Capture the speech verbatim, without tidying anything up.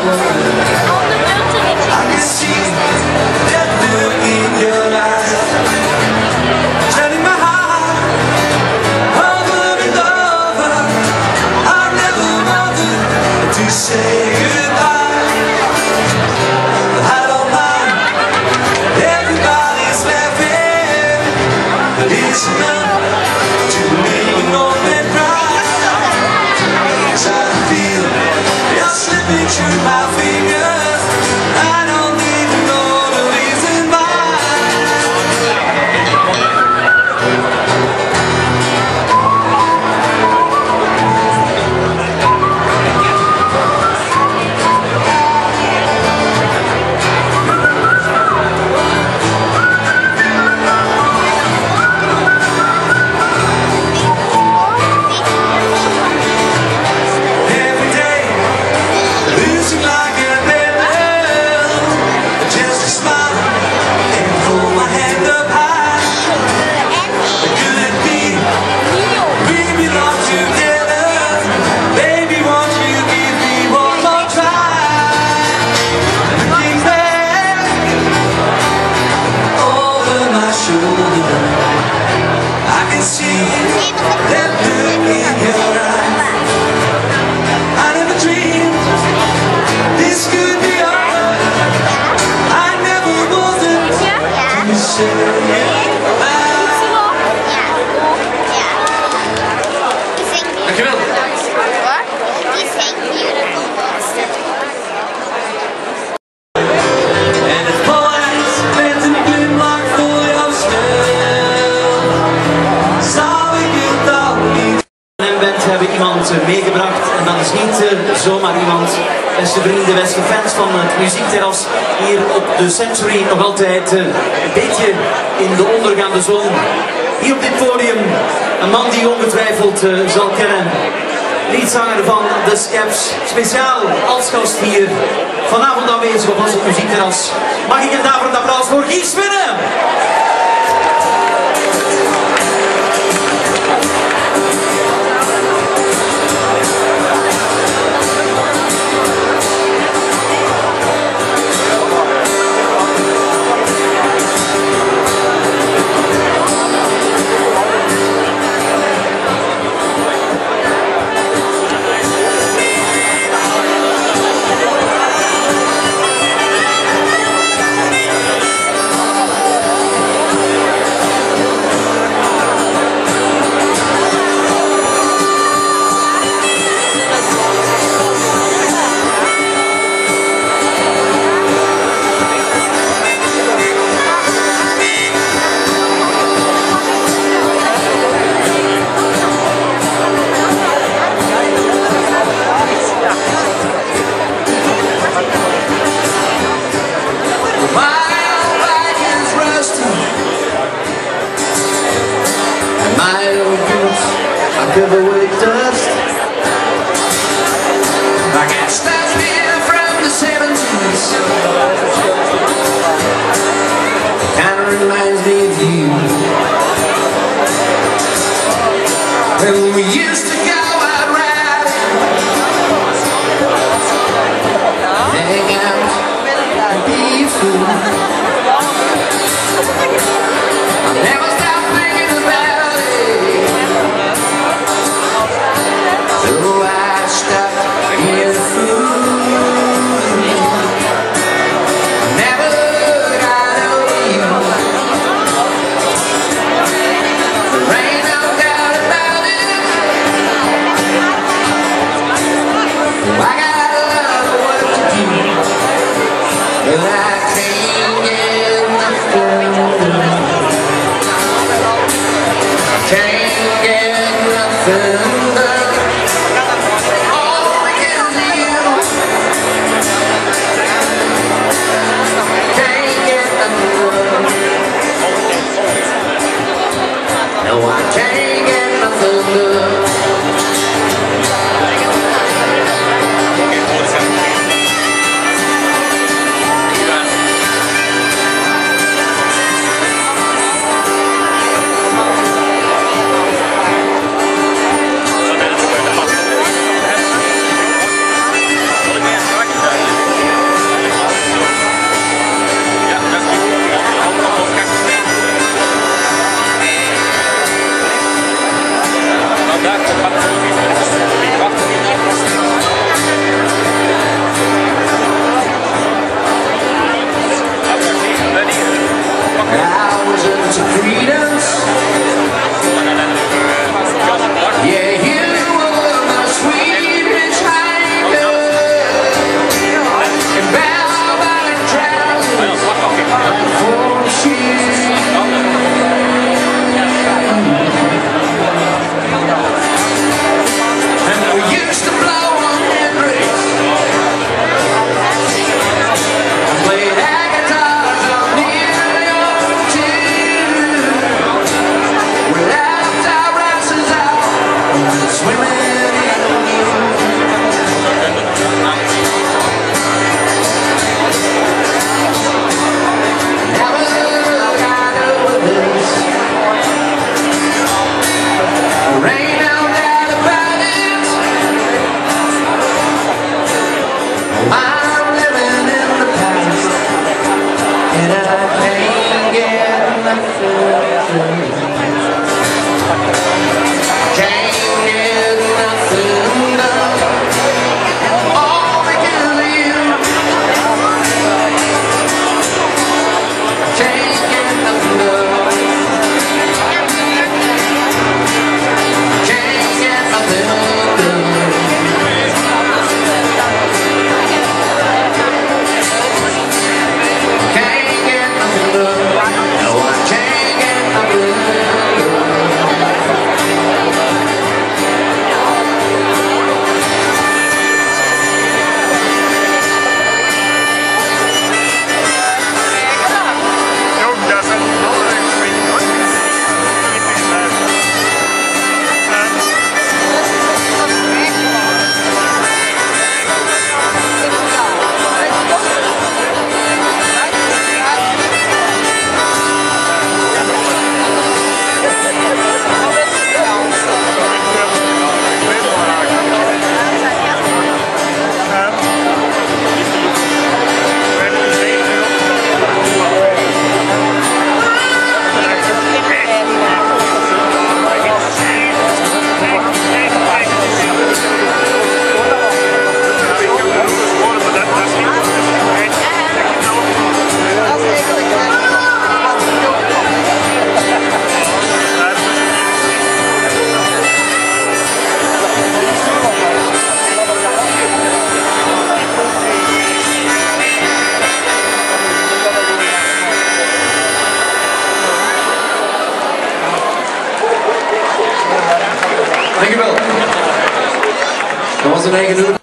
meegebracht en dat is niet uh, zomaar iemand. Beste vrienden, beste fans van het muziekterras hier op de Century, nog altijd uh, een beetje in de ondergaande zon. Hier op dit podium, een man die je ongetwijfeld uh, zal kennen. Liedzanger van The Skeps, speciaal als gast hier vanavond aanwezig op ons muziekterras. Mag ik een daverend applaus voor Guy Spinnen? Give away dust. I got stuff here from the seventies. Kinda reminds me of you. When we used to go out riding, hang out and be a fool. I never stopped thinking about it. So I stopped being a fool. Never got over you. There ain't no doubt about it. I got a lot of work to do, but I can't get nothing done. Can't get nothing done. No, I can't get nothing done. can't get nothing. Can't get nothing done. All because of you. Can't get nothing done. Can't get nothing done. Can't get nothing done. No, I can't get nothing done. Dankjewel. Dat was een eigen